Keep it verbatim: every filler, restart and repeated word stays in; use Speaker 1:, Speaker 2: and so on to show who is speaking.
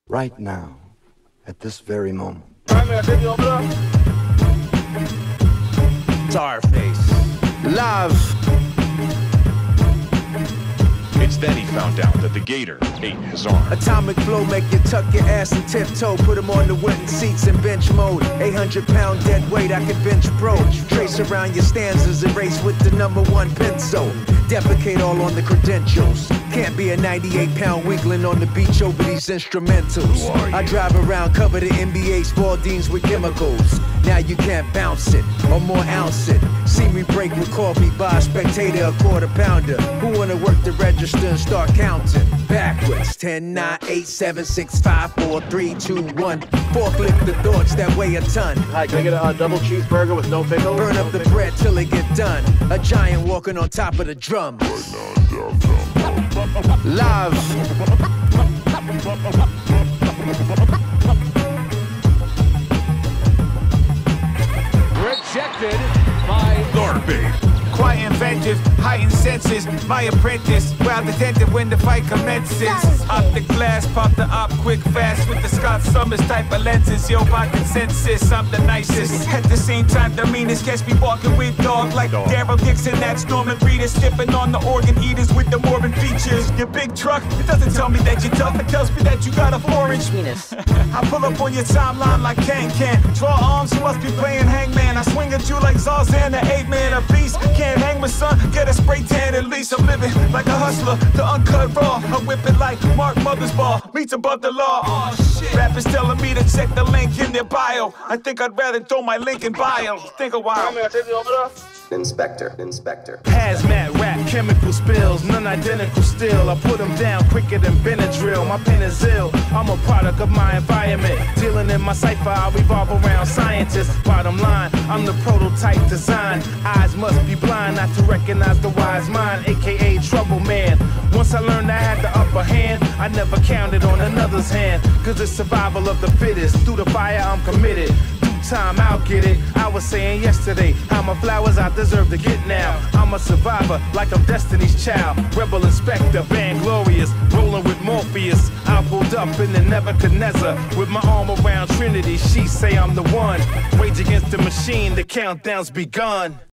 Speaker 1: right now, at this very moment.
Speaker 2: Starface. Love.
Speaker 3: It's then he found out that the gator ate his arm.
Speaker 2: Atomic flow make you tuck your ass and tiptoe. Put him on the wooden seats in bench mode. eight hundred pound dead weight, I can bench pro. Trace around your stanzas and race with the number one pencil. Defecate all on the credentials. Can't be a ninety-eight pound weakling on the beach over these instrumentals. I drive around covered in N B A Spaldings with chemicals. Now you can't bounce it or more ounce it. See me break with coffee, buy a spectator a quarter pounder. Who wanna work the register and start counting? Backwards. ten, nine, eight, seven, six, five, four, three, two, one. Forklift the thoughts that weigh a ton.
Speaker 4: Hi, can I get a uh, double cheeseburger with no pickles?
Speaker 2: Burn up the bread till it get done. A giant walking on top of the drums. Love.
Speaker 5: Rejected by
Speaker 3: Garbage.
Speaker 6: Quiet inventive, heightened senses. My apprentice, well attentive when the fight commences. Optic glass, pop the op quick fast with the Scott Summers type of lenses. Yo, by consensus, I'm the nicest. At the same time, the meanest. Catch me walking with dog like
Speaker 3: Dog.
Speaker 6: Daryl Dixon. That's Norman Reedus, sipping on the organ eaters with the morbid features. Your big truck, it doesn't tell me that you're tough. It tells me that you got a four-inch penis. I pull up on your timeline like Can Can. Draw arms, you must be playing hangman. I swing at you like Zarzan, the eight-man, a beast. Can't hang with son, get a spray tan at least. I'm living like a hustler, the uncut raw. I whip it like Mark Mothersbaugh, meets above the law. Oh shit. Rappers telling me to check the link in their bio. I think I'd rather throw my link in bio. Think a while.
Speaker 7: Inspector, Inspector.
Speaker 2: Hazmat rap, chemical spills, none identical still. I put them down quicker than Benadryl. My pen is ill, I'm a product of my environment. Dealing in my cipher, I revolve around scientists. Bottom line, I'm the prototype design. Eyes must be blind not to recognize the wise mind, aka trouble man. Once I learned I had the upper hand, I never counted on another's hand. Cause it's survival of the fittest. Through the fire, I'm committed. Time, I'll get it. I was saying yesterday, how my flowers I deserve to get now. I'm a survivor, like I'm Destiny's Child. Rebel Inspector, vainglorious, rolling with Morpheus. I pulled up in the Nebuchadnezzar with my arm around Trinity. She say I'm the one. Rage against the machine, the countdown's begun.